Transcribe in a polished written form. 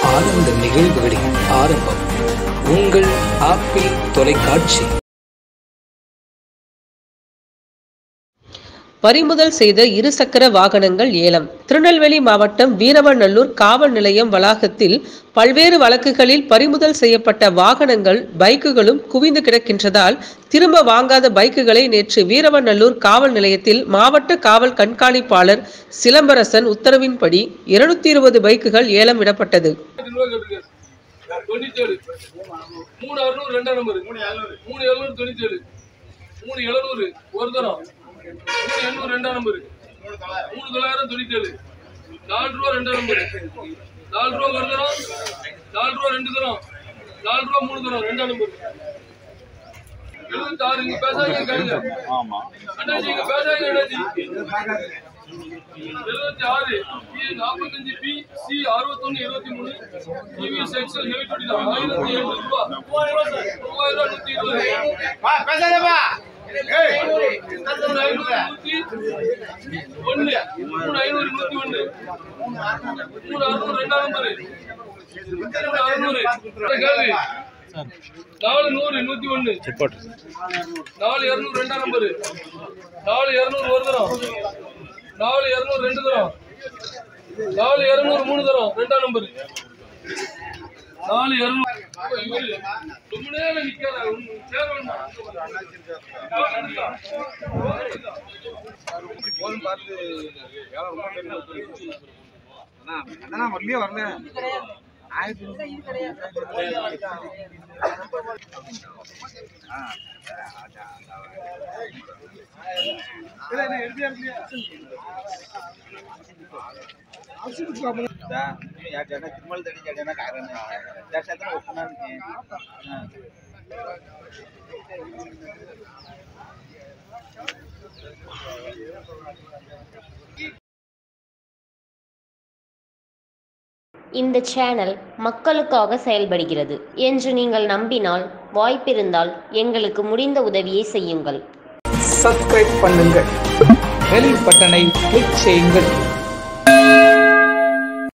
ஆனந்த நிகழ்வுகளின் ஆரம்பம் உங்கள் ஆப்பிள் தொலைக்காட்சி. பறிமுதல் செய்த இருசக்கர வாகனங்கள் ஏலம். திருநெல்வேலி மாவட்டம் வீரவநல்லூர் காவல் நிலையம் வளாகத்தில் பல்வேறு வழக்குகளில் பறிமுதல் செய்யப்பட்ட வாகனங்கள் பைக்குகளும் குவிந்து கிடக்கின்றதால் திரும்ப வாங்காத பைக்குகளை நேற்று வீரவநல்லூர் காவல் நிலையத்தில் மாவட்ட காவல் கண்காணிப்பாளர் சிலம்பரசன் உத்தரவின்படி 220 பைக்குகள் ஏலம் விடப்பட்டது. இந்த சேனல் மக்களுக்காக செயல்படுகிறது என்று நீங்கள் நம்பினால், வாய்ப்பிருந்தால் எங்களுக்கு முடிந்த உதவியை செய்யுங்கள். சப்ஸ்கிரைப் பண்ணுங்கள், பெல் பட்டனை கிளிக் செய்யுங்கள்.